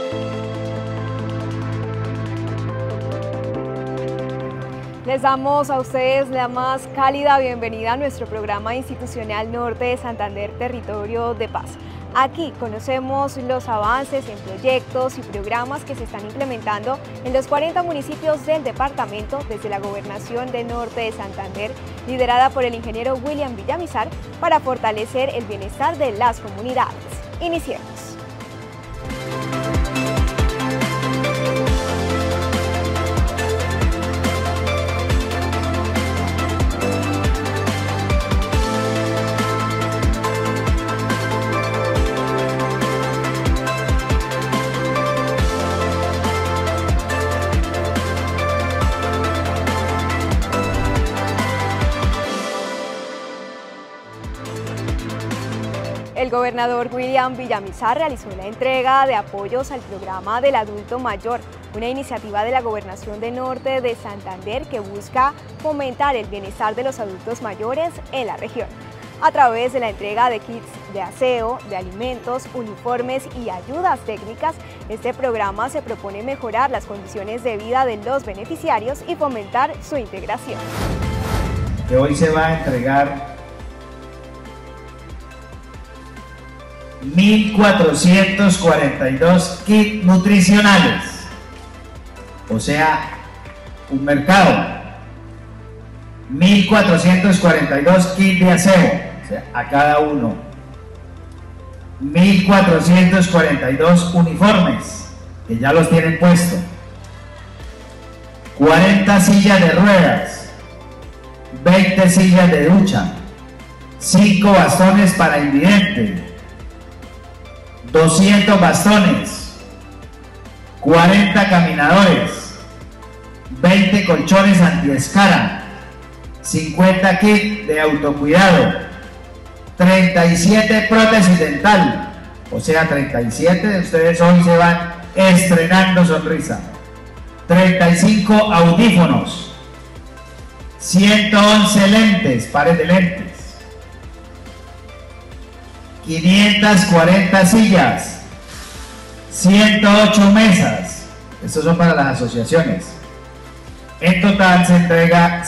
Les damos a ustedes la más cálida bienvenida a nuestro programa institucional Norte de Santander, Territorio de Paz. Aquí conocemos los avances en proyectos y programas que se están implementando en los 40 municipios del departamento desde la Gobernación de Norte de Santander, liderada por el ingeniero William Villamizar, para fortalecer el bienestar de las comunidades. Iniciemos. El gobernador William Villamizar realizó la entrega de apoyos al programa del adulto mayor, una iniciativa de la Gobernación de Norte de Santander que busca fomentar el bienestar de los adultos mayores en la región. A través de la entrega de kits de aseo, de alimentos, uniformes y ayudas técnicas, este programa se propone mejorar las condiciones de vida de los beneficiarios y fomentar su integración. Que hoy se va a entregar 1.442 kits nutricionales, o sea, un mercado. 1.442 kits de aseo, o sea, a cada uno. 1.442 uniformes, que ya los tienen puestos. 40 sillas de ruedas, 20 sillas de ducha, 5 bastones para invidentes, 200 bastones, 40 caminadores, 20 colchones antiescara, 50 kits de autocuidado, 37 prótesis dental, o sea 37 de ustedes hoy se van estrenando sonrisa, 35 audífonos, 111 lentes, pares de lentes, 540 sillas, 108 mesas, estos son para las asociaciones. En total se entrega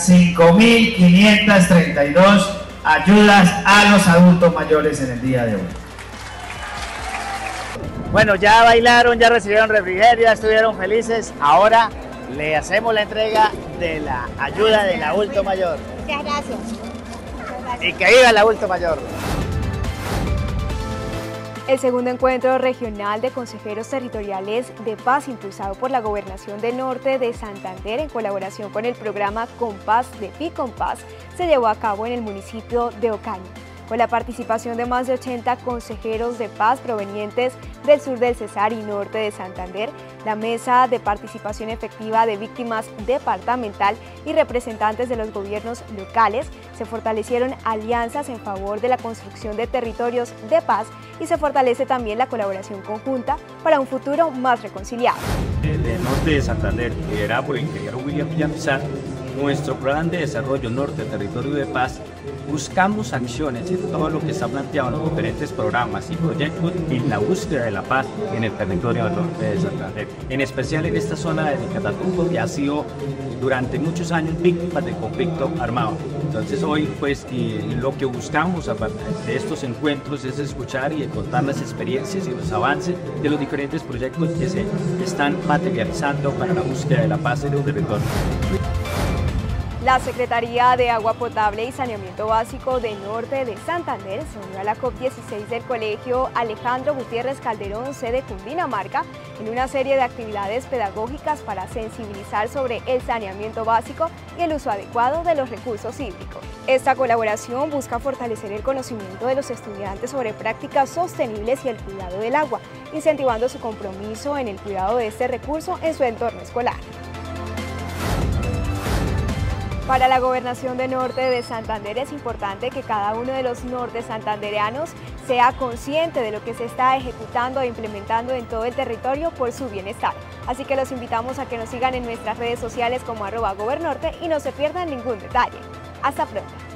5.532 ayudas a los adultos mayores en el día de hoy. Bueno, ya bailaron, ya recibieron refrigerio, ya estuvieron felices, ahora le hacemos la entrega de la ayuda del adulto mayor. Muchas gracias. Y que viva el adulto mayor. El segundo encuentro regional de consejeros territoriales de paz impulsado por la Gobernación de Norte de Santander en colaboración con el programa Compás de Ficompás se llevó a cabo en el municipio de Ocaña, con la participación de más de 80 consejeros de paz provenientes del sur del Cesar y norte de Santander, la Mesa de Participación Efectiva de Víctimas Departamental y representantes de los gobiernos locales. Se fortalecieron alianzas en favor de la construcción de territorios de paz y se fortalece también la colaboración conjunta para un futuro más reconciliado. Del norte de Santander, liderado por el ingeniero William Villamizar, nuestro plan de desarrollo Norte Territorio de Paz, buscamos acciones en todo lo que está planteado en los diferentes programas y proyectos en la búsqueda de la paz en el territorio del norte de Santander, en especial en esta zona de Catatumbo, que ha sido durante muchos años víctima de conflicto armado. Entonces hoy pues lo que buscamos a partir de estos encuentros es escuchar y contar las experiencias y los avances de los diferentes proyectos que se están materializando para la búsqueda de la paz en el territorio. La Secretaría de Agua Potable y Saneamiento Básico de Norte de Santander se unió a la COP16 del Colegio Alejandro Gutiérrez Calderón, sede Cundinamarca, en una serie de actividades pedagógicas para sensibilizar sobre el saneamiento básico y el uso adecuado de los recursos hídricos. Esta colaboración busca fortalecer el conocimiento de los estudiantes sobre prácticas sostenibles y el cuidado del agua, incentivando su compromiso en el cuidado de este recurso en su entorno escolar. Para la Gobernación de Norte de Santander es importante que cada uno de los norte santandereanos sea consciente de lo que se está ejecutando e implementando en todo el territorio por su bienestar. Así que los invitamos a que nos sigan en nuestras redes sociales como @gobernorte y no se pierdan ningún detalle. Hasta pronto.